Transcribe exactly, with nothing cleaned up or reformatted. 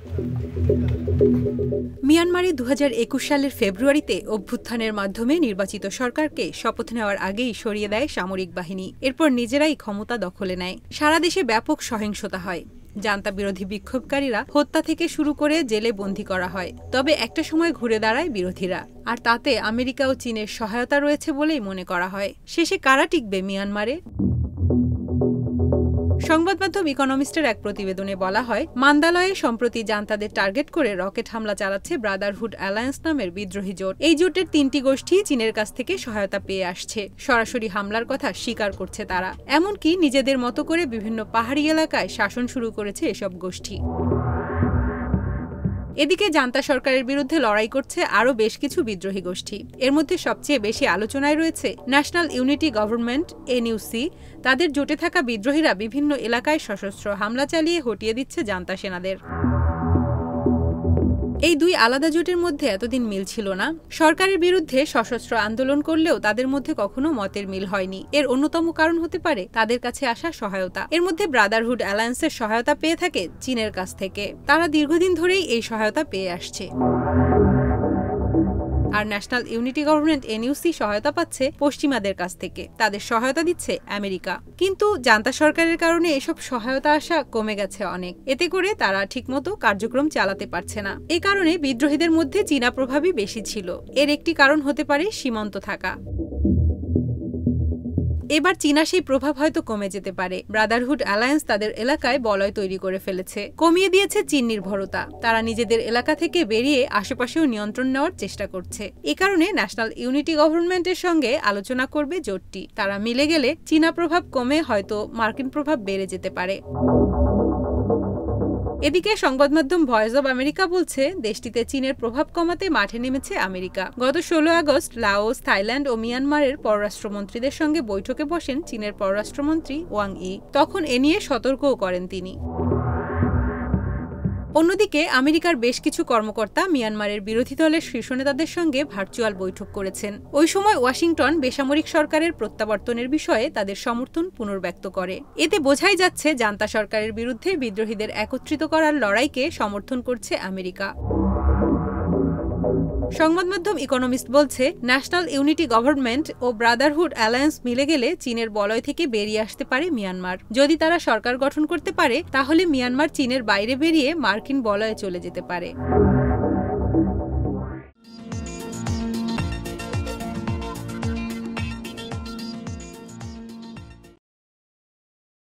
মিয়ানমারে দু হাজার একুশ সালের ফেব্রুয়ারিতে অভ্যুত্থানের মাধ্যমে নির্বাচিত সরকারকে শপথ নেওয়ার আগেই সরিয়ে দেয় সামরিক বাহিনী। এরপর নিজেরাই ক্ষমতা দখলে নেয়। সারা দেশে ব্যাপক সহিংসতা হয়। জান্তা বিরোধী বিক্ষোভকারীরা হত্যা থেকে শুরু করে জেলে বন্দী করা হয়। তবে একটা সময় ঘুরে দাঁড়ায় বিরোধীরা, আর তাতে আমেরিকা ও চীনের সহায়তা রয়েছে বলেই মনে করা হয়। শেষে কারা টিকবে মিয়ানমারে? সংবাদ মাধ্যম ইকোনমিস্টের এক প্রতিবেদনে বলা হয়, মান্দালয়ে সম্প্রতি জান্তাদের টার্গেট করে রকেট হামলা চালাচ্ছে ব্রাদারহুড অ্যালায়েন্স নামের বিদ্রোহী জোট। এই জোটের তিনটি গোষ্ঠী চীনের কাছ থেকে সহায়তা পেয়ে আসছে। সরাসরি হামলার কথা স্বীকার করছে তারা। এমনকি নিজেদের মতো করে বিভিন্ন পাহাড়ি এলাকায় শাসন শুরু করেছে এসব গোষ্ঠী। এদিকে জান্তা সরকারের বিরুদ্ধে লড়াই করছে আরও বেশ কিছু বিদ্রোহী গোষ্ঠী। এর মধ্যে সবচেয়ে বেশি আলোচনায় রয়েছে ন্যাশনাল ইউনিটি গভর্নমেন্ট এনইউসি। তাদের জোটে থাকা বিদ্রোহীরা বিভিন্ন এলাকায় সশস্ত্র হামলা চালিয়ে হটিয়ে দিচ্ছে জান্তা সেনাদের। এই দুই আলাদা জোটের মধ্যে এতদিন মিল ছিল না। সরকারের বিরুদ্ধে সশস্ত্র আন্দোলন করলেও তাদের মধ্যে কখনো মতের মিল হয়নি। এর অন্যতম কারণ হতে পারে তাদের কাছে আসা সহায়তা। এর মধ্যে ব্রাদারহুড অ্যালায়েন্সের সহায়তা পেয়ে থাকে চীনের কাছ থেকে। তারা দীর্ঘদিন ধরেই এই সহায়তা পেয়ে আসছে। আর ন্যাশনাল ইউনিটি গভর্নমেন্ট এনইউসি সহায়তা পাচ্ছে পশ্চিমাদের কাছ থেকে। তাদের সহায়তা দিচ্ছে আমেরিকা। কিন্তু জান্তা সরকারের কারণে এসব সহায়তা আসা কমে গেছে অনেক। এতে করে তারা ঠিকমতো কার্যক্রম চালাতে পারছে না। এ কারণে বিদ্রোহীদের মধ্যে চীনা প্রভাবই বেশি ছিল। এর একটি কারণ হতে পারে সীমান্ত থাকা। এবার চীনা সেই প্রভাব হয়তো কমে যেতে পারে। ব্রাদারহুড অ্যালায়েন্স তাদের এলাকায় বলয় তৈরি করে ফেলেছে, কমিয়ে দিয়েছে চীন নির্ভরতা। তারা নিজেদের এলাকা থেকে বেরিয়ে আশেপাশেও নিয়ন্ত্রণ নেওয়ার চেষ্টা করছে। এ কারণে ন্যাশনাল ইউনিটি গভর্নমেন্টের সঙ্গে আলোচনা করবে জোটটি। তারা মিলে গেলে চীনা প্রভাব কমে হয়তো মার্কিন প্রভাব বেড়ে যেতে পারে। এদিকে সংবাদ মাধ্যম ভয়েস অব আমেরিকা বলছে, দেশটিতে চীনের প্রভাব কমাতে মাঠে নেমেছে আমেরিকা। গত ষোলো আগস্ট লাওস, থাইল্যান্ড ও মিয়ানমারের পররাষ্ট্রমন্ত্রীদের সঙ্গে বৈঠকে বসেন চীনের পররাষ্ট্রমন্ত্রী ওয়াং ই। তখন এ নিয়ে সতর্কও করেন তিনি। অন্যদিকে আমেরিকার বেশ কিছু কর্মকর্তা মিয়ানমারের বিরোধী দলের শীর্ষ নেতাদের সঙ্গে ভার্চুয়াল বৈঠক করেছেন। ওই সময় ওয়াশিংটন বেসামরিক সরকারের প্রত্যাবর্তনের বিষয়ে তাদের সমর্থন পুনর্ব্যক্ত করে। এতে বোঝাই যাচ্ছে জান্তা সরকারের বিরুদ্ধে বিদ্রোহীদের একত্রিত করার লড়াইকে সমর্থন করছে আমেরিকা। সংবাদ মাধ্যম ইকোনমিস্ট বলছে, ন্যাশনাল ইউনিটি গভর্নমেন্ট ও ব্রাদারহুড অ্যালায়েন্স মিলে গেলে চীনের বলয় থেকে বেরিয়ে আসতে পারে মিয়ানমার। যদি তারা সরকার গঠন করতে পারে, তাহলে মিয়ানমার চীনের বাইরে বেরিয়ে মার্কিন বলয়ে চলে যেতে পারে।